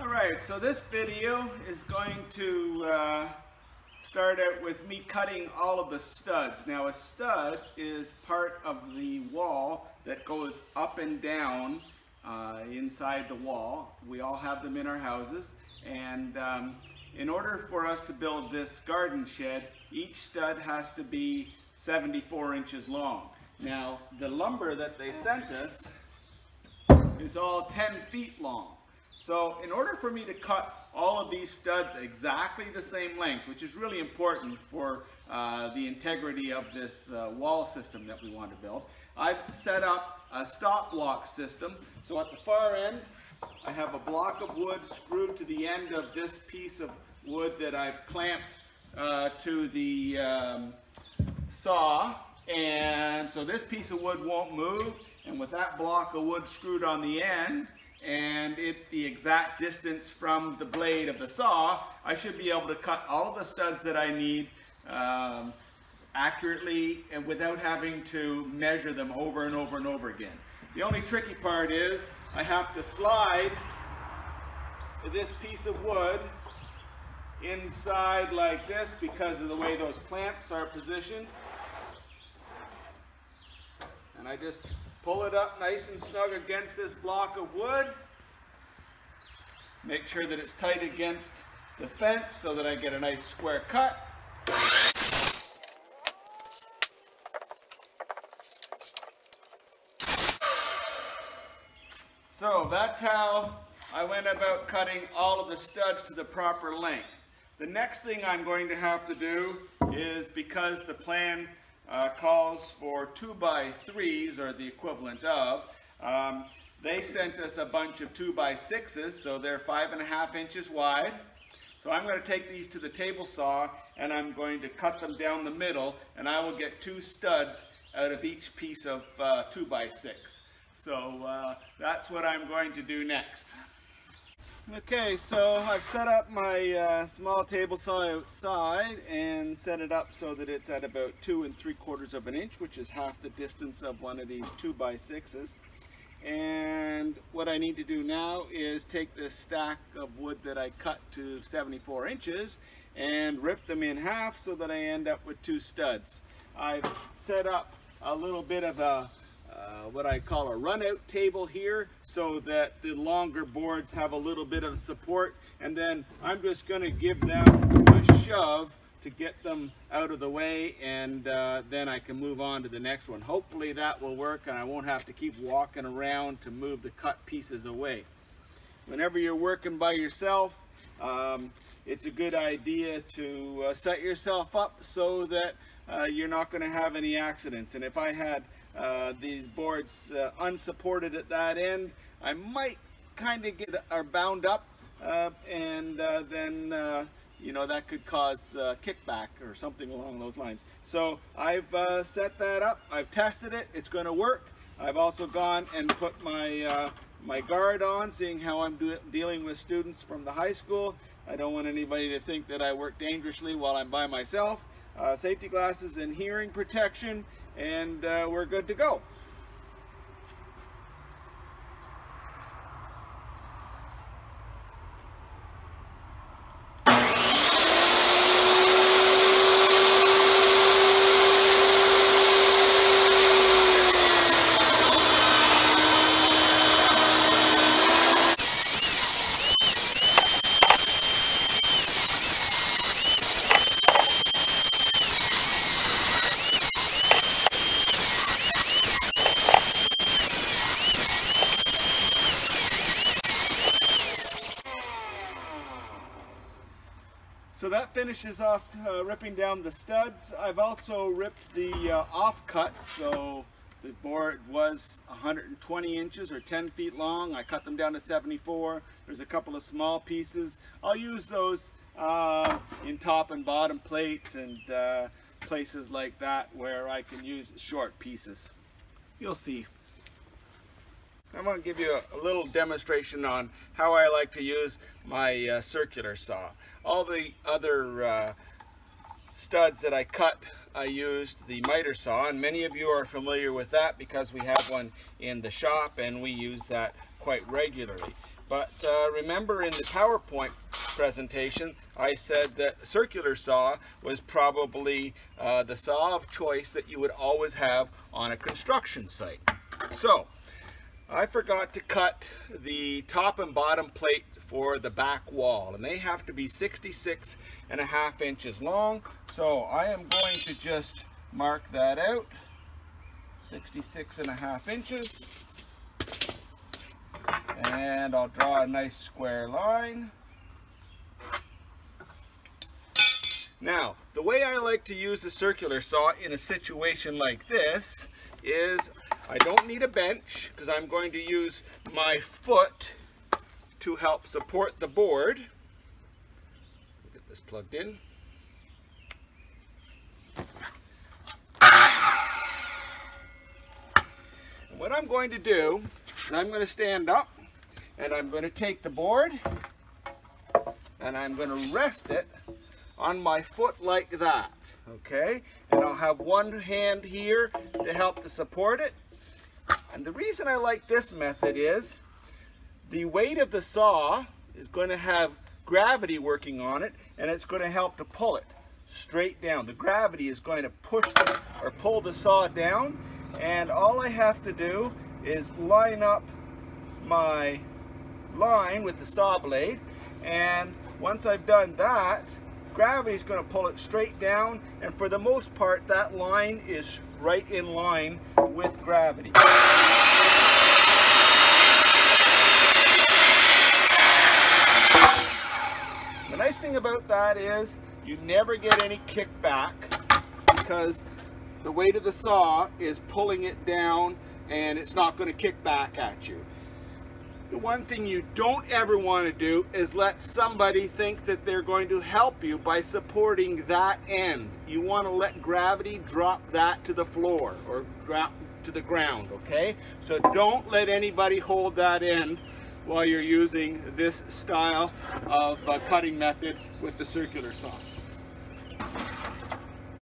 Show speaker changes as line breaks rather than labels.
Alright, so this video is going to start out with me cutting all of the studs. Now a stud is part of the wall that goes up and down inside the wall. We all have them in our houses, and in order for us to build this garden shed, each stud has to be 74 inches long. Now the lumber that they sent us is all 10 feet long. So in order for me to cut all of these studs exactly the same length, which is really important for the integrity of this wall system that we want to build, I've set up a stop block system. So at the far end, I have a block of wood screwed to the end of this piece of wood that I've clamped to the saw. And so this piece of wood won't move, and with that block of wood screwed on the end, and the exact distance from the blade of the saw, I should be able to cut all of the studs that I need accurately and without having to measure them over and over and over again. The only tricky part is I have to slide this piece of wood inside like this because of the way those clamps are positioned. And I just pull it up nice and snug against this block of wood. Make sure that it's tight against the fence so that I get a nice square cut. So that's how I went about cutting all of the studs to the proper length. The next thing I'm going to have to do is, because the plan calls for 2x3s, or the equivalent of, they sent us a bunch of 2x6s, so they're 5.5 inches wide. So I'm going to take these to the table saw and I'm going to cut them down the middle, and I will get 2 studs out of each piece of 2x6. So that's what I'm going to do next. Okay, so I've set up my small table saw outside and set it up so that it's at about 2 3/4 of an inch, which is half the distance of one of these 2x6s. And what I need to do now is take this stack of wood that I cut to 74 inches and rip them in half so that I end up with 2 studs. I've set up a little bit of a what I call a run-out table here, so that the longer boards have a little bit of support, and then I'm just going to give them a shove to get them out of the way, and then I can move on to the next one. Hopefully that will work and I won't have to keep walking around to move the cut pieces away. Whenever you're working by yourself, it's a good idea to set yourself up so that you're not going to have any accidents. And if I had these boards unsupported at that end, I might kind of get bound up, and then you know, that could cause kickback or something along those lines. So I've set that up, I've tested it, it's going to work. I've also gone and put my my guard on, seeing how I'm dealing with students from the high school. I don't want anybody to think that I work dangerously while I'm by myself. Safety glasses and hearing protection, and we're good to go. So that finishes off ripping down the studs. I've also ripped the offcuts. So the board was 120 inches or 10 feet long. I cut them down to 74. There's a couple of small pieces. I'll use those in top and bottom plates and places like that where I can use short pieces. You'll see. I want to give you a little demonstration on how I like to use my circular saw. All the other studs that I cut, I used the miter saw, and many of you are familiar with that because we have one in the shop and we use that quite regularly. But remember in the PowerPoint presentation, I said that circular saw was probably the saw of choice that you would always have on a construction site. So, I forgot to cut the top and bottom plate for the back wall, and they have to be 66.5 inches long. So I am going to just mark that out, 66.5 inches. And I'll draw a nice square line. Now, the way I like to use the circular saw in a situation like this is I don't need a bench because I'm going to use my foot to help support the board. Get this plugged in. And what I'm going to do is I'm going to stand up and I'm going to take the board and I'm going to rest it on my foot like that, okay? And I'll have one hand here to help to support it. And the reason I like this method is the weight of the saw is going to have gravity working on it, and it's going to help to pull it straight down. The gravity is going to push or pull the saw down, and all I have to do is line up my line with the saw blade, and once I've done that, gravity is going to pull it straight down, and for the most part that line is right in line with gravity. The nice thing about that is you never get any kickback because the weight of the saw is pulling it down and it's not going to kick back at you. The one thing you don't ever want to do is let somebody think that they're going to help you by supporting that end. You want to let gravity drop that to the floor or drop to the ground, okay? So don't let anybody hold that end while you're using this style of cutting method with the circular saw.